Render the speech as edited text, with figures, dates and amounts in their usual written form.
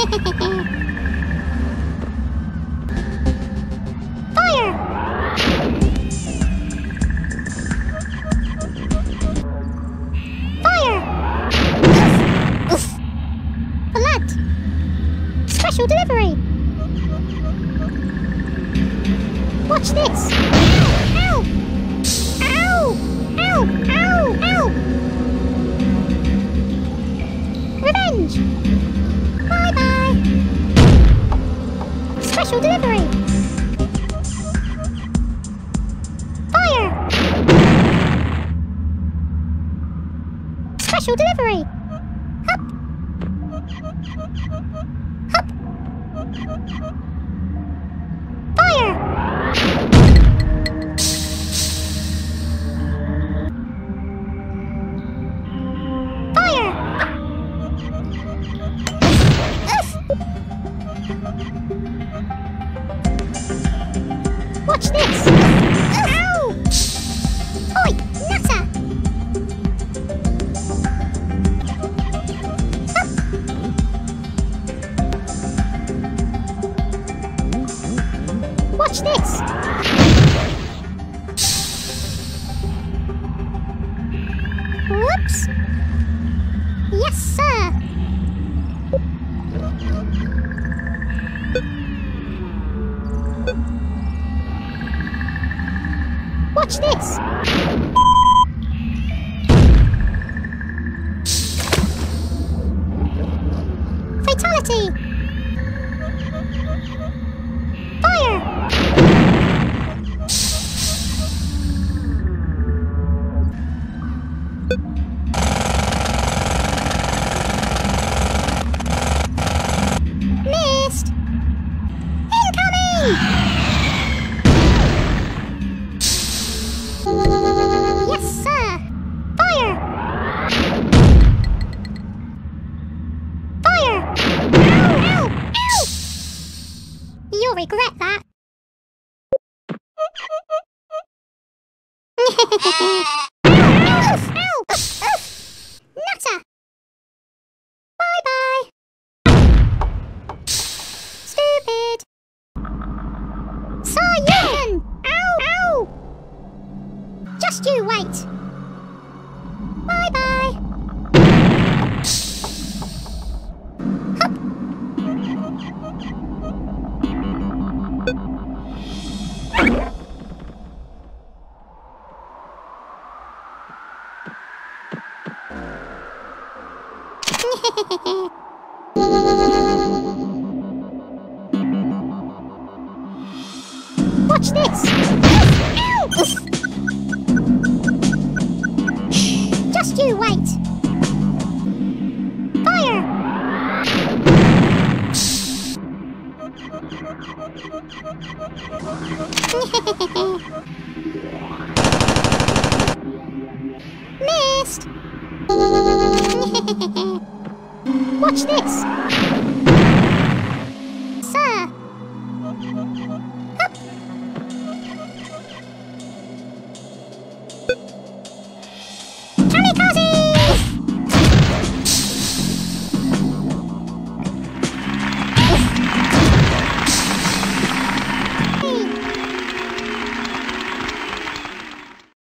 Fire! Fire! Oof! Blood! Special delivery! Watch this! Ow! Ow! Ow! Ow! Ow! Revenge! Bye-bye! Special delivery! Fire! Special delivery! Hup! Hup! Fire! Fire! Oof! Watch this! Ow! Oi! Nutter! Hup! Watch this! Whoops! Yes, sir! Watch this! Fatality! Fire! Missed! Incoming! Yes, sir! Fire! Fire! Ow! Ow! Ow! You'll regret that. Ow! Ow! Ow! Nutter! Bye-bye! Stupid! Sayun! Ow! Ow! Just you wait! Bye-bye! Hup! Watch this! Ow! Oof! Just you wait! Fire! Missed! Watch this!